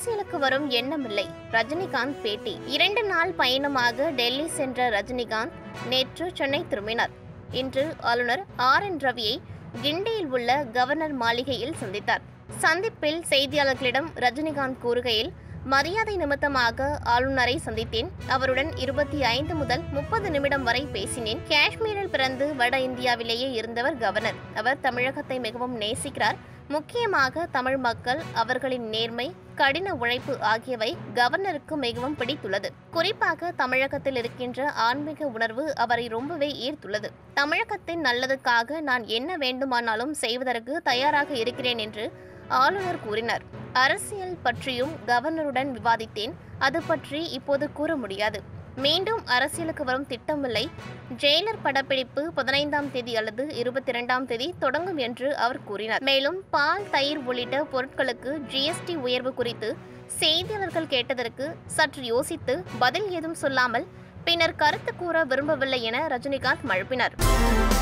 அரசியலுக்கு வரும் எண்ணமில்லை. ரஜினிகாந்த் பேட்டி. 2 நாள் பயணமாக டெல்லி சென்ற ரஜினிகாந்த் நேற்று சென்னை திரும்பினார். இன்று ஆளுநர் RN ரவியை கிண்டியில் உள்ள கவர்னர் மாளிகையில் சந்தித்தார். சந்திப்பில் செய்தியாளர்களிடம் ரஜினிகாந்த் கூறுகையில், மரியாதை நிமித்தமாக ஆளுநரை சந்தித்தேன். அவருடன் 25 முதல் 30 நிமிடம் வரை பேசினேன். காஷ்மீரில் பிறந்து வட இந்தியாவிலேயே இருந்தவர் கவர்னர். அவர் தமிழகத்தை மிகவும் நேசிக்கிறார். முக்கியமாக தமிழ் மக்கள், அவர்களின் நேர்மை, கடின உழைப்பு ஆகியவை கவர்னருக்கு மிகவும் பிடித்துள்ளது. குறிப்பாக தமிழகத்தில் இருக்கின்ற ஆன்மீக உணர்வு அவரை ரொம்பவே ஈர்த்துள்ளது. தமிழகத்தின் நல்லதுக்காக நான் என்ன வேண்டுமானாலும் செய்வதற்கு தயாராக இருக்கிறேன் என்று ஆளுநர் கூறினார். அரசியல் பற்றியும் கவர்னருடன் விவாதித்தேன். அது பற்றி இப்போது கூற முடியாது. மீண்டும் அரசியலுக்கு வரும் திட்டமில்லை. ஜெயிலர் படப்பிடிப்பு 15ஆம் தேதி அல்லது 22ஆம் தேதி தொடங்கும் என்று அவர் கூறினார். மேலும் பால், தயிர் உள்ளிட்ட பொருட்களுக்கு GST உயர்வு குறித்து செய்தியாளர்கள் கேட்டதற்கு சற்று யோசித்து பதில் ஏதும் சொல்லாமல் பின்னர் கருத்து கூற விரும்பவில்லை என ரஜினிகாந்த் மழுப்பினார்.